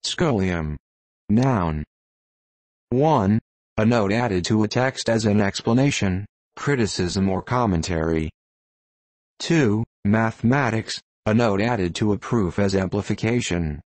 Scholium. Noun. 1. A note added to a text as an explanation, criticism or commentary. 2. Mathematics, a note added to a proof as amplification.